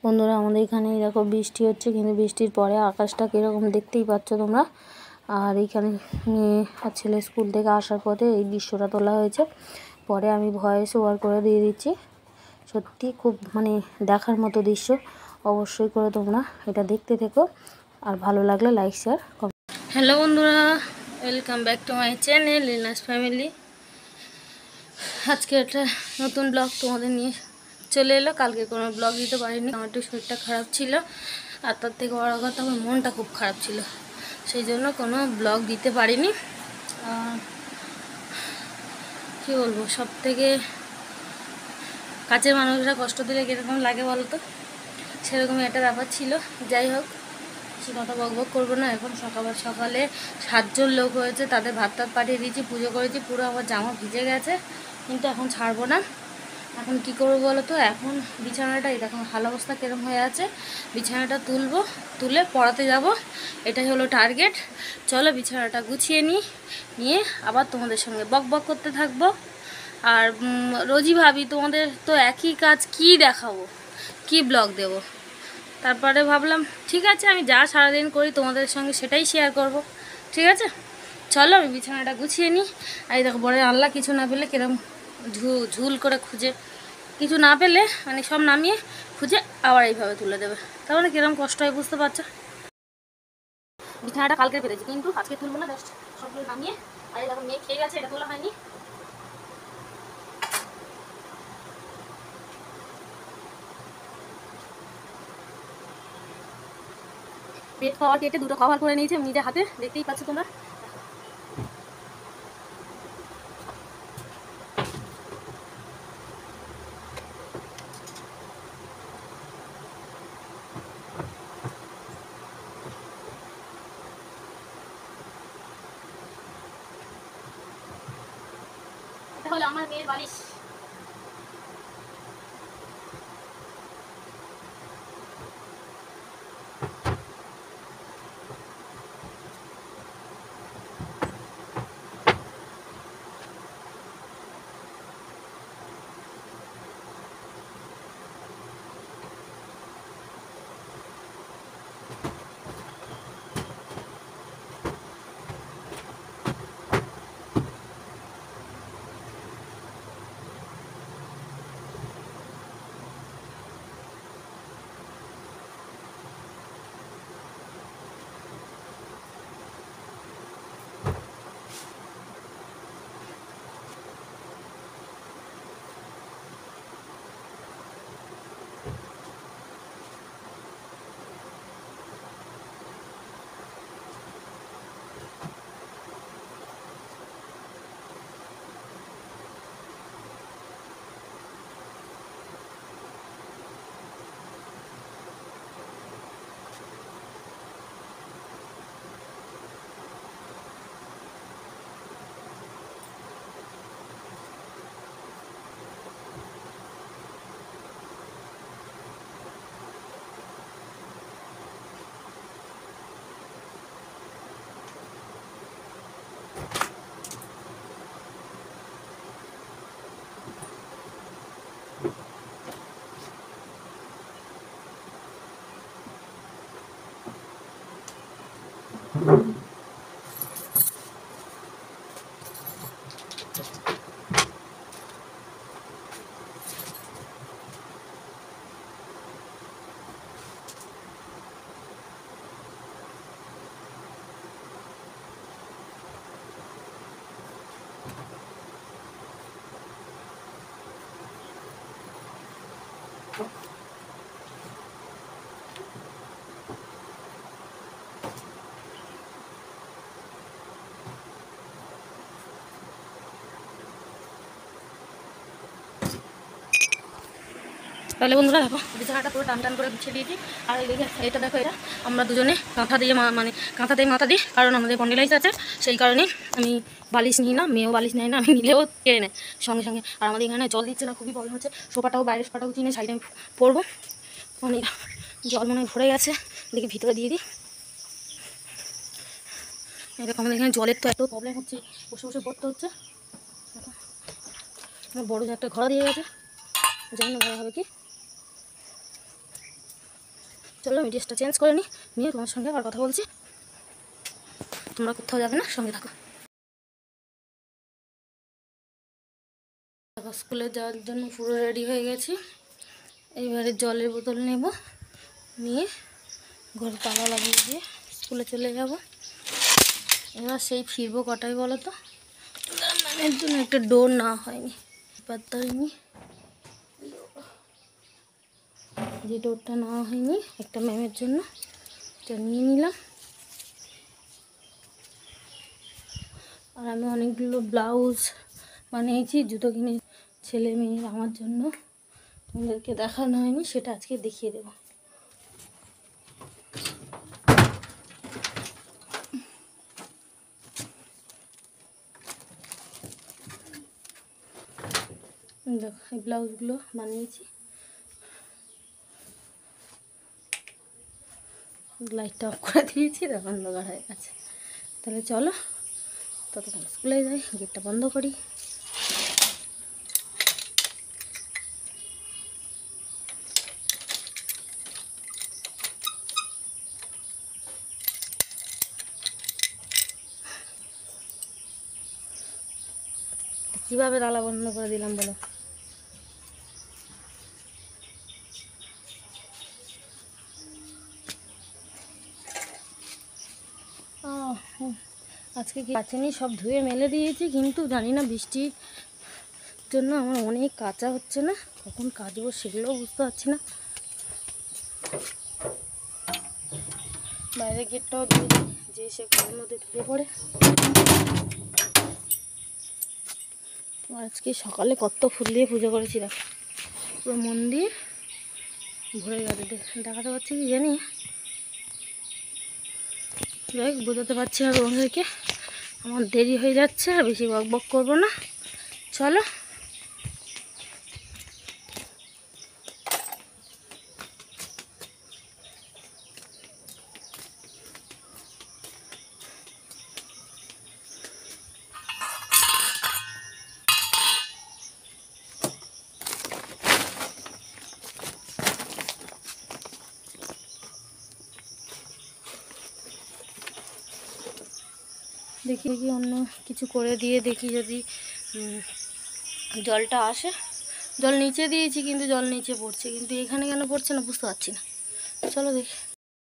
বন্ধুরা আমাদের এখানে দেখো বৃষ্টি হচ্ছে, কিন্তু বৃষ্টির পরে আকাশটা কীরকম দেখতেই পাচ্ছ তোমরা। আর এইখানে মেয়ে আর ছেলে স্কুল থেকে আসার পথে এই দৃশ্যটা তোলা হয়েছে। পরে আমি ভয়েস ওভার করে দিয়ে দিচ্ছি। সত্যি খুব দেখার মতো দৃশ্য। অবশ্যই করে তোমরা এটা দেখতে থেকো, আর ভালো লাগলে লাইক শেয়ার কমেন্ট। হ্যালো বন্ধুরা, welcome back to my channel Linus family. আজকে একটা নতুন ব্লগ তোমাদের নিয়ে চলে এলো। কালকে কোনো ব্লগ দিতে পারিনি, আমার একটু শরীরটা খারাপ ছিল, আর তার থেকে বড় কথা আমার মনটা খুব খারাপ ছিল, সেই জন্য কোনো ব্লগ দিতে পারিনি। কী বলবো, সব থেকে কাছের মানুষরা কষ্ট দিলে কীরকম লাগে বলো তো, সেরকমই একটা ব্যাপার ছিল। যাই হোক, সে কথা বকবক করবো না। এখন সকালে 7 জন লোক হয়েছে, তাদের ভাত পাঠিয়ে দিয়েছি, পুজো করেছি, পুরো আমার জামা ভিজে গেছে, কিন্তু এখন ছাড়বো না। এখন কি করবো বলো তো, এখন বিছানাটা এরকম হাল অবস্থা কীরকম হয়ে আছে, বিছানাটা তুলে পড়াতে যাব, এটাই হলো টার্গেট। চলো বিছানাটা গুছিয়ে নিয়ে আবার তোমাদের সঙ্গে বক করতে থাকবো। আর রোজই ভাবি তোমাদের তো একই কাজ, কি দেখাবো, কি ব্লগ দেব। তারপরে ভাবলাম ঠিক আছে, আমি যা সারাদিন করি তোমাদের সঙ্গে সেটাই শেয়ার করব। ঠিক আছে, চলো আমি বিছানাটা গুছিয়ে নিই। আর দেখো বড় আল্লাহ কিছু না পেলে কিরম ঝুল করে খুঁজে, কিছু না পেলে সব নামিয়ে খুঁজে আবার এইভাবে তুলে দেবে। তাহলে কিরম কষ্ট হয় বুঝতে পারছো। বিছানাটা কালকে পেরেছি, কিন্তু আজকে তুলবো না, জাস্ট সবগুলো নামিয়ে। আর এই দেখো মেয়ে খেয়ে গেছে, এটা তোলা হয়নি। পেট খাওয়ার কেটে দুটো কভার করে নিয়েছে নিজের হাতে, দেখতেই পাচ্ছ তোমরা। এটা হলো আমার মেয়ের বালিশ। তাহলে বন্ধুরা দেখো বিছানাটা পুরো টান করে গুছিয়ে দিয়েছি। আর এইদিকে এটা দেখো, এটা আমরা দুজনে কাঁথা দিয়ে কাঁথা দিয়ে মাথা দিই, কারণ আমাদের কন্ডিলাইজ আছে, সেই কারণে আমি বালিশ নিই না, মেয়েও বালিশ নেয় না, আমি নিলেও কেড়ে নেয় সঙ্গে সঙ্গে। আর আমাদের এখানে জল দিচ্ছে না, খুবই প্রবলেম হচ্ছে। বাইরের সোফাটাও কিনে সাইডে আমি পড়বো, জল মনে হয় ভরে গেছে, দেখি ভিতরে দিয়ে দিই। এরকম আমাদের এখানে জলের তো এত প্রবলেম হচ্ছে, বসে পড়তে হচ্ছে। বড় যে একটা ঘর দিয়ে গেছে, জানি না ঘর হবে কি। চলো আমি ড্রেসটা চেঞ্জ করে নিয়ে তোমার সঙ্গে আবার কথা বলছি। তোমরা কোথাও যাবে না, সঙ্গে থাকো। স্কুলে যাওয়ার জন্য পুরো রেডি হয়ে গেছি। এইবারে জলের বোতল নেব, নিয়ে ঘরে তালা লাগিয়ে দিয়ে স্কুলে চলে যাব। এবার সেই ফিরবো কটায় বলো তো? ম্যামের জন্য একটা ডোর না হয়নি, পাত্তা হয়নি, যে ডোরটা নেওয়া হয়নি একটা ম্যামের জন্য, এটা নিয়ে নিলাম। আর আমি অনেকগুলো ব্লাউজ বানিয়েছি, জুতো কিনে ছেলে মেয়ের আমার জন্য, তোমাদেরকে দেখানো হয়নি, সেটা আজকে দেখিয়ে দেব। দেখো এই ব্লাউজগুলো বানিয়েছি। লাইটটা অফ করে দিয়েছি, দেখো অন্ধকার হয়ে গেছে। তাহলে চলো ততক্ষণ স্কুলে যাই, গেটটা বন্ধ করি। কিভাবে তালা বন্ধ করে দিলাম বলো? আজকে কি কাচেনি, সব ধুয়ে মেলে দিয়েছি, কিন্তু জানি না বৃষ্টির জন্য আমার অনেক কাঁচা হচ্ছে না, কখন কাচবো সেগুলোও বুঝতে পারছি না। বাইরের গেটটাও দিয়ে যে সে ঘরের মধ্যে ঢুকে পড়ে। আজকে সকালে কত ফুল দিয়ে পুজো করেছি, দেখো পুরো মন্দির ভরে গেছে। দেখাতে পারছি কি জানি, দেখ বোঝাতে পারছি না তোমাদেরকে। আমার দেরি হয়ে যাচ্ছে, আর বেশি বক বক করবো না, চলো। দেখি কি অন্য কিছু করে দিয়ে দেখি যদি জলটা আসে। জল নিচে দিয়েছি, কিন্তু জল নিচে পড়ছে, কিন্তু এখানে কেন পড়ছে না বুঝতে পারছি না। চলো দেখি।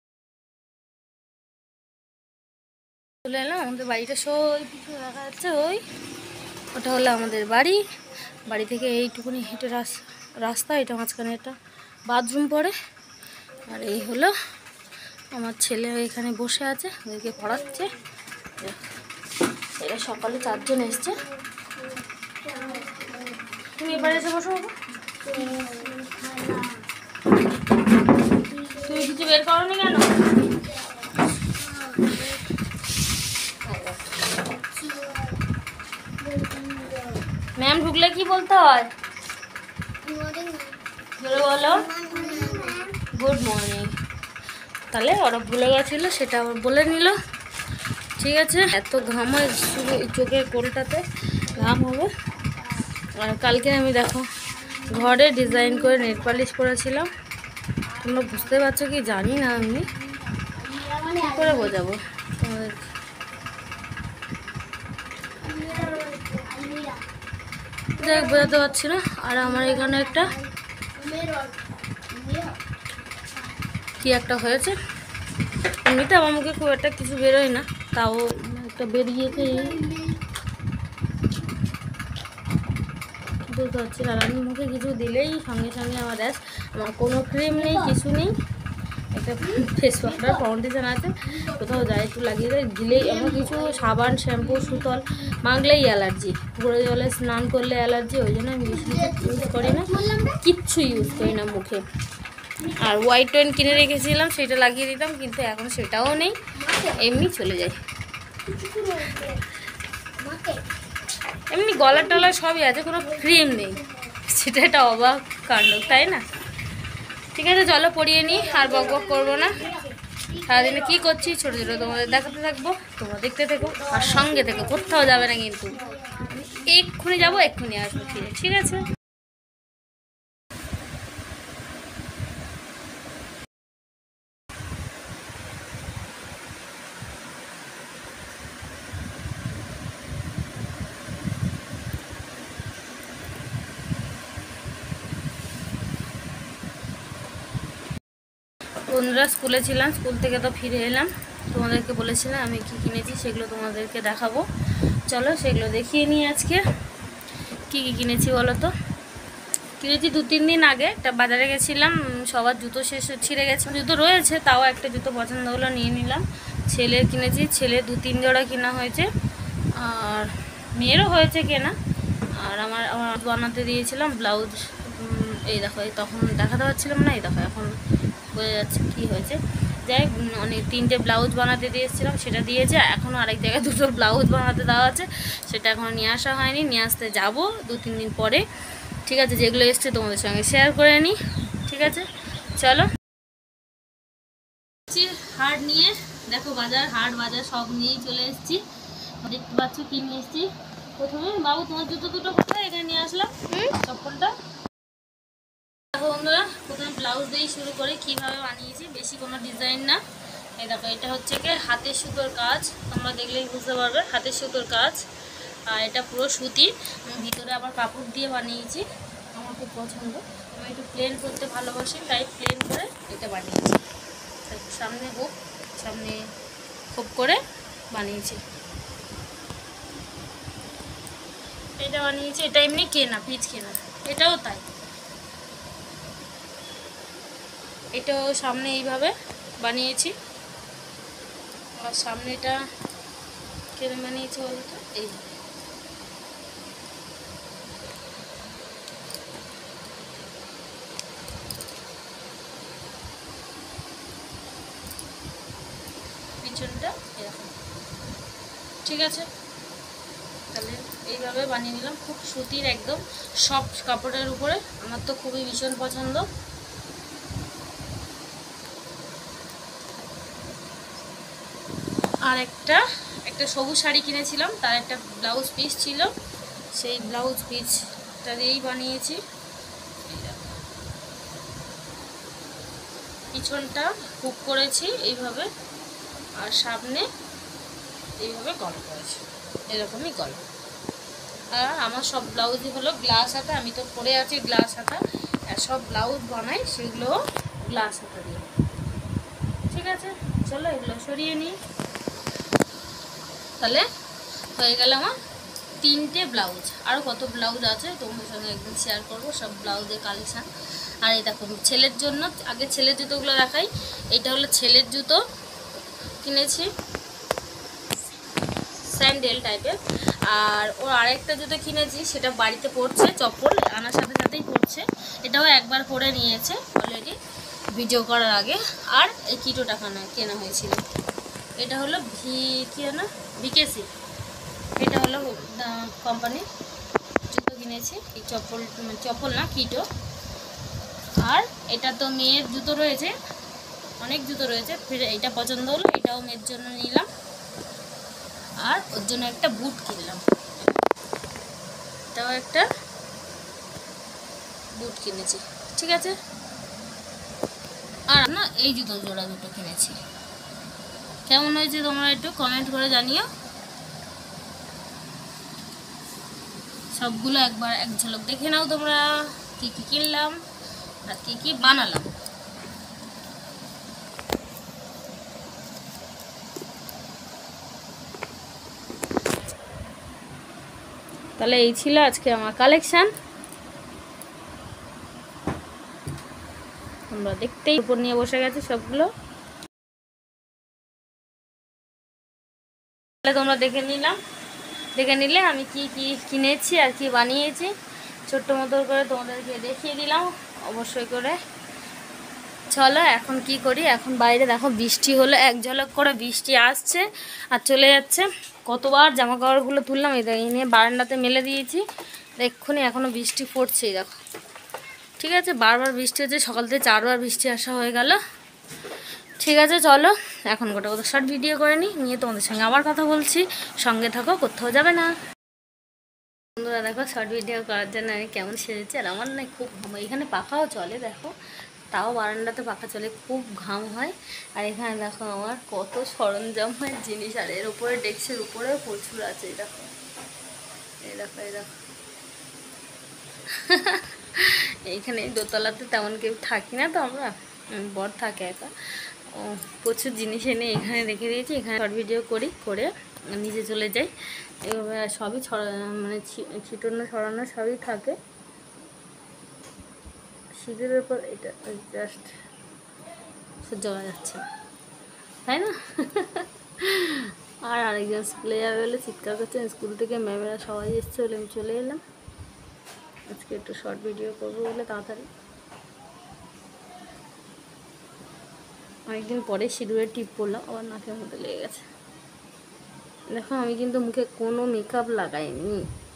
চলে এলাম আমাদের বাড়িটা, সই কিছু দেখা যাচ্ছে, ওটা হলো আমাদের বাড়ি। বাড়ি থেকে এইটুকুনি হেঁটে রাস্তা, এটা মাঝখানে একটা বাথরুম পড়ে। আর এই হলো আমার ছেলে, এখানে বসে আছে, ওদেরকে পড়াচ্ছে। এরা সকালে 4 জন এসছে। তুমি এবারে এসে বসো বাবা। তুমি কিছু বের করোনি কেন? ম্যাম ঢুকলে কি বলতে হয়? বলো গুড মর্নিং। তাহলে ওরা ভুলে গেছিলো, সেটা আবার বলে নিল, ঠিক আছে। এত ঘাম হয় শুধু চোখের কোলটাতে ঘাম হবে। আর কালকে আমি দেখো ঘরে ডিজাইন করে নেট পালিশ করেছিলাম, তোমরা বুঝতে পারছো কি জানি না, আমি কী করে বোঝাবো তোমাদের, যাই বোঝাতে পারছি না। আর আমার এখানে একটা কি একটা হয়েছে, এমনিতে আমার মুখে খুব একটা কিছু বেরোয় না, তাও একটা বেরিয়েছে, বুঝতে পারছি না। আমি মুখে কিছু দিলেই সঙ্গে সঙ্গে আমার র্যাশ, আমার কোনো ক্রিম নেই, কিছু নেই, একটা ফেস ওয়াশার ফাউন্ডেশন আছে, কোথাও যায় একটু লাগিয়ে দেয়, দিলেই আমার কিছু সাবান শ্যাম্পু সুতল মাখলেই অ্যালার্জি, ঘুরে জলে স্নান করলে অ্যালার্জি, ওই জন্য আমি বেশি ইউজ করি না, কিচ্ছু ইউজ করি না মুখে। আর হোয়াইট টোন কিনে রেখেছিলাম, সেটা লাগিয়ে দিতাম, কিন্তু এখন সেটাও নেই, এমনি চলে যায়। এমনি গলা টলা সবই আছে, কোনো ক্রিম নেই, সেটা একটা অবাক কাণ্ড, তাই না? ঠিক আছে চলো পরিয়ে নিই, আর বক বক করবো না। সারাদিনে কী করছি ছোটো ছোটো তোমাদের দেখাতে থাকবো, তোমরা দেখতে থেকো আর সঙ্গে থেকো, কোথাও যাবে না কিন্তু। এক্ষুনি যাবো, এক্ষুনি আসবো ফিরে, ঠিক আছে। বন্ধুরা স্কুলে ছিলাম, স্কুল থেকে তো ফিরে এলাম। তোমাদেরকে বলেছিলাম আমি কি কিনেছি সেগুলো তোমাদেরকে দেখাবো। চলো সেগুলো দেখিয়ে নিই। আজকে কি কি কিনেছি বলো তো। কিনেছি 2-3 দিন আগে একটা বাজারে গেছিলাম, সবার জুতো শেষ ছিঁড়ে গেছে, জুতো রয়েছে তাও একটা জুতো পছন্দ হলো নিয়ে নিলাম। ছেলের কিনেছি, ছেলে 2-3 জোড়া কেনা হয়েছে, আর মেয়েরও হয়েছে কেনা। আর আমার বানাতে দিয়েছিলাম ব্লাউজ, এই দেখো, এই তখন দেখাতে পারছিলাম না, এই দেখো এখন বোঝা যাচ্ছে কি হয়েছে। যাই অনেক 3টে ব্লাউজ বানাতে দিয়েছিলাম, সেটা দিয়েছে। এখনও আরেক জায়গায় 2টো ব্লাউজ বানাতে দেওয়া আছে, সেটা এখনও নিয়ে আসা হয়নি, নিয়ে আসতে যাবো 2-3 দিন পরে। ঠিক আছে, যেগুলো এসছে তোমাদের সঙ্গে শেয়ার করে নিই। ঠিক আছে চলো। হাট নিয়ে দেখো, হাট বাজার সব নিয়েই চলে এসেছি। দেখতে পাচ্ছ কি নিয়ে এসেছি। প্রথমে বাবু তোমার জুতো দুটো কোথায়, এখানে নিয়ে আসলাম চপ্পলটা। দেখো বন্ধুরা, প্রথমে ব্লাউজ দিয়েই শুরু করে কীভাবে বানিয়েছি, বেশি কোনো ডিজাইন না। এই দেখো, এটা হচ্ছে কি হাতের সুতোর কাজ, তোমরা দেখলেই বুঝতে পারবে হাতের সুতোর কাজ। আর এটা পুরো সুতি, ভিতরে আবার কাপড় দিয়ে বানিয়েছি। আমার খুব পছন্দ, আমি একটু প্লেন করতে ভালোবাসি, তাই প্লেন করে এটা বানিয়েছি। সামনে হুক, সামনে খুব করে বানিয়েছি। এটা বানিয়েছি, এটা এমনি কেনা, পিচ কেনা, এটাও তাই। এটাও সামনে এইভাবে বানিয়েছি, আর সামনে এটা কেন বানিয়েছি বলতো, এই পিছনটা এরকম। ঠিক আছে, তাহলে এইভাবে বানিয়ে নিলাম। খুব সুতির, একদম সফট কাপড়ের উপরে, আমার তো খুবই ভীষণ পছন্দ। আর একটা সবুজ শাড়ি কিনেছিলাম, তার একটা ব্লাউজ পিস ছিল, সেই ব্লাউজ পিসটা দিয়েই বানিয়েছি। পিছনটা হুক করেছি এইভাবে, আর সামনে এইভাবে গলা করেছি, এরকমই গলা। আর আমার সব ব্লাউজই হলো গ্লাস হাতা, আমি তো পরে আছি গ্লাস হাতা, আর সব ব্লাউজ বানাই সেগুলো গ্লাস হাতা দিয়ে। ঠিক আছে চলো এগুলো সরিয়ে নিই। তাহলে হয়ে গেল আমার 3টে ব্লাউজ। আরও কত ব্লাউজ আছে তোমাদের সঙ্গে একদিন শেয়ার করবো, সব ব্লাউজের কালেকশান। আর এই দেখো, ছেলের জন্য আগে ছেলের জুতোগুলো রাখাই। এইটা হলো ছেলের জুতো, কিনেছি স্যান্ডেল টাইপের। আর ওর আরেকটা জুতো কিনেছি, সেটা বাড়িতে পড়ছে, চপ্পল আনার সাথে সাথেই পড়ছে। এটাও একবার পরে নিয়েছে অলরেডি ভিডিও করার আগে। আর এই কিটোটা কেনা হয়েছিল, এটা হলো ভিকেসি, এটা হলো কোম্পানির জুতো কিনেছি। এই চপ্পল না, কিটো। আর এটা তো মেয়ের জুতো রয়েছে, অনেক জুতো রয়েছে, ফির এইটা পছন্দ হলো, এটাও মেয়ের জন্য নিলাম। আর ওর জন্য একটা বুট কিনলাম, এটাও একটা বুট কিনেছি। ঠিক আছে, আর না এই জোড়া দুটো কিনেছি। কেমন হয়েছে তোমরা একটু কমেন্ট করে জানিও। সবগুলো একবার এক ঝলক দেখে নাও তোমরা, কি কি কিনলাম আর কি কি বানালাম। তাহলে এই ছিল আজকে আমার কালেকশান। তোমরা দেখতেই উপর নিয়ে বসে গেছে সবগুলো, তাহলে তোমরা দেখে নিলে আমি কি কি কিনেছি আর কি বানিয়েছি, ছোট্ট মতো করে তোমাদেরকে দেখিয়ে দিলাম অবশ্যই করে। চলো এখন কি করি, এখন বাইরে দেখো বৃষ্টি হলো, এক ঝলক করে বৃষ্টি আসছে আর চলে যাচ্ছে। কতবার জামা কাপড়গুলো তুললাম, এই নিয়ে বারান্দাতে মেলে দিয়েছি, এক্ষুনি এখনও বৃষ্টি পড়ছেই দেখো। ঠিক আছে, বারবার বৃষ্টি হচ্ছে, সকাল থেকে 4বার বৃষ্টি আসা হয়ে গেল। ঠিক আছে চলো এখন গোটা শর্ট ভিডিও করে নিয়ে তোমাদের সঙ্গে আবার কথা বলছি, সঙ্গে থাকো, কোথাও যাবে না। বন্ধুরা দেখো, শর্ট ভিডিও করার জন্য আমি কেমন সেরেছি। আর আমার না খুব ঘাম, এখানে পাখাও চলে দেখো, তাও বারান্দাতে পাখা চলে, খুব ঘাম হয়। আর এখানে দেখো আমার কত সরঞ্জাম হয় জিনিস, আর এর উপরে ডেস্কের উপরেও প্রচুর আছে। এই দেখো এইখানে দোতলাতে তেমন কেউ থাকি না তো আমরা, বর থাকে একা, প্রচুর জিনিস এনে এখানে রেখে দিয়েছি, এখানে শর্ট ভিডিও করে নিজে চলে যাই। এভাবে সবই মানে ছিটানো ছড়ানো সবই থাকে। শীতের উপর এটা জাস্ট সহ্য করা যাচ্ছে না, তাই না? আর আরেকজন স্কুলে যাবে বলে চিৎকার করছেন, স্কুল থেকে ম্যামেরা সবাই এসছে বলে আমি চলে এলাম। আজকে একটু শর্ট ভিডিও করবো বলে তাড়াতাড়ি। অনেকদিন পরে সিঁদুরের টিপ পরলাম, আবার নাকের মধ্যে লেগে গেছে। দেখো আমি কিন্তু মুখে কোনো মেকআপ লাগাইনি,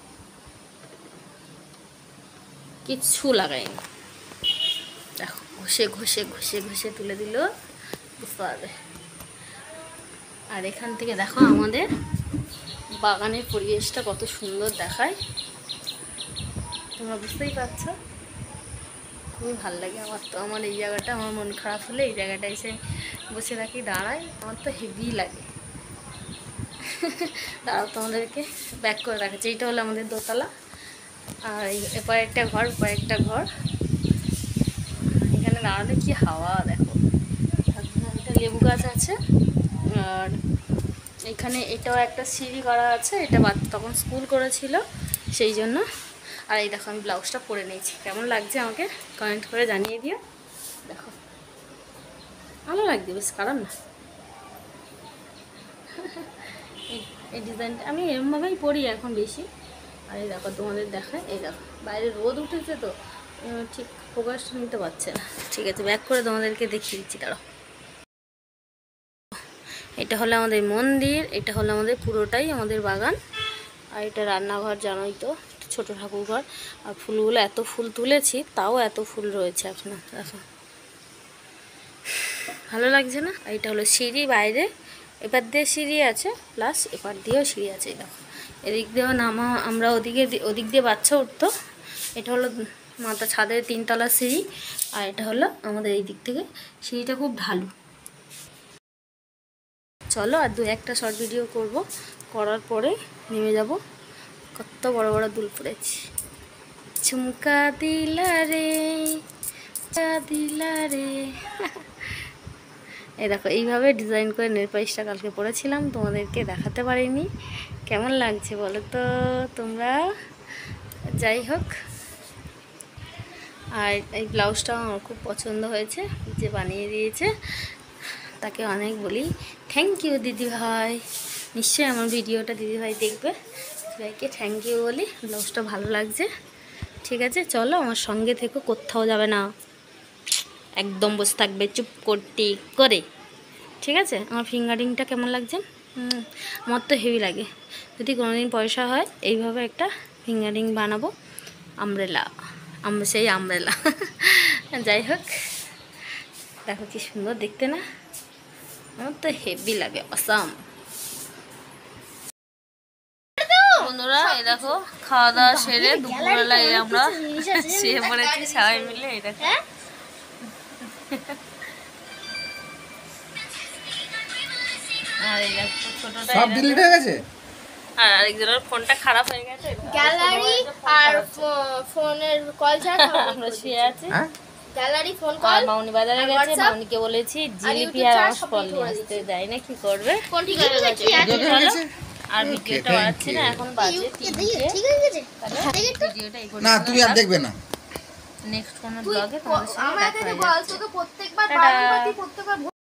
কিচ্ছু লাগাইনি। দেখো ঘষে ঘষে ঘষে ঘষে তুলে দিল, বুঝতে পারবে। আর এখান থেকে দেখো আমাদের বাগানের পরিবেশটা কত সুন্দর দেখায়, তোমরা বুঝতেই পারছো। খুবই ভালো লাগে আমার তো, আমার এই জায়গাটা, আমার মন খারাপ হলে এই জায়গাটা এসে বসে থাকি, দাঁড়াই, আমার তো হেভি লাগে। দাঁড়াও তোমাদেরকে ব্যাক করে রাখছে। এইটা হলো আমাদের দোতলা, আর এপারে একটা ঘর, ওপারে একটা ঘর। এখানে দাঁড়ালে কি হাওয়া দেখো। একটা লেবু গাছ আছে, আর এখানে এটাও একটা সিঁড়ি করা আছে, এটা তখন স্কুল করেছিল সেই জন্য। আর এই দেখো আমি ব্লাউজটা পরে নিয়েছি, কেমন লাগছে আমাকে কমেন্ট করে জানিয়ে দিও। দেখো ভালো লাগছে, বেশ খারাপ না। এই ডিজাইনটা আমি এরমভাবেই পরি এখন বেশি। আর এই দেখো তোমাদের দেখায়, এই দেখো বাইরে রোদ উঠেছে তো ঠিক ফোকাসটা নিতে পারছে না। ঠিক আছে, ব্যাক করে তোমাদেরকে দেখিয়ে দিচ্ছি, দাঁড়াও। এটা হলো আমাদের মন্দির, এটা হলো আমাদের পুরোটাই আমাদের বাগান। আর এটা রান্নাঘর, জানোই তো, ছোট ঠাকুর ঘর। আর ফুলগুলো এত ফুল তুলেছি, তাও এত ফুল রয়েছে এখনো, দেখো ভালো লাগছে না? আর এটা হলো সিঁড়ি বাইরে, এপার দিয়ে সিঁড়ি আছে, প্লাস এপার দিয়েও সিঁড়ি আছে। দেখো এদিক দিয়েও নামা, আমরা ওদিক দিয়ে বাচ্চা উঠতো। এটা হলো মাথা ছাদের 3তলা সিঁড়ি, আর এটা হলো আমাদের এই দিক থেকে সিঁড়িটা খুব ঢালু। চলো আর একটা শর্ট ভিডিও করব, করার পরে নেমে যাব। কত বড় বড় দুল পড়েছি, ঝুমকা দিলা রে, দিলা রে। এই দেখো এইভাবে ডিজাইন করে নেল পালিশটা কালকে পরেছিলাম, তোমাদেরকে দেখাতে পারিনি। কেমন লাগছে বলো তো তোমরা? যাই হোক, আর এই ব্লাউজটাও আমার খুব পছন্দ হয়েছে, যে বানিয়ে দিয়েছে তাকে অনেক বলি থ্যাংক ইউ দিদিভাই। নিশ্চয়ই আমার ভিডিওটা দিদিভাই দেখবে, দিদিভাইকে থ্যাংক ইউ বলি, ব্লাউজটা ভালো লাগছে। ঠিক আছে চলো আমার সঙ্গে থেকো, কোথাও যাবে না, একদম বসে থাকবে চুপ করতে করে। ঠিক আছে, আমার ফিঙ্গারিংটা কেমন লাগছে? আমার তো হেভি লাগে। যদি কোনোদিন পয়সা হয় এইভাবে একটা ফিঙ্গারিং বানাবো, আমব্রেলা, সেই আমব্রেলা। যাই হোক, দেখো কি সুন্দর দেখতে না, আমার তো হেভি লাগে, অসাম। বন্ধুরা এই দেখো খাওয়া দাওয়া সেরে দুপুরবেলায় আমরা শুয়ে পড়েছি সবাই মিলে। এই দেখো আর এই দেখো ছোটটা সব ডিলিট হয়ে গেছে, আর আরেকজনের ফোনটা খারাপ হয়ে গেছে, গ্যালারি আর ফোনের কল ছাড়া আমরা শুয়ে আছি। গ্যালারি ফোন কল, মাউনি বাজারে গেছে, মাউনিকে বলেছি জিলিপি আর রসফল নিয়ে আসতে, দেয় না, কি করবে। কোন ঠিক হয়ে গেছে, আর ভিডিওটা বানাচ্ছি না, এখন বাজে 3টে। ঠিক হয়ে গেছে, ভিডিওটা এই না তুমি আর দেখবে না, নেক্সট কোন ব্লগে তোমাদের সাথে দেখা হবে।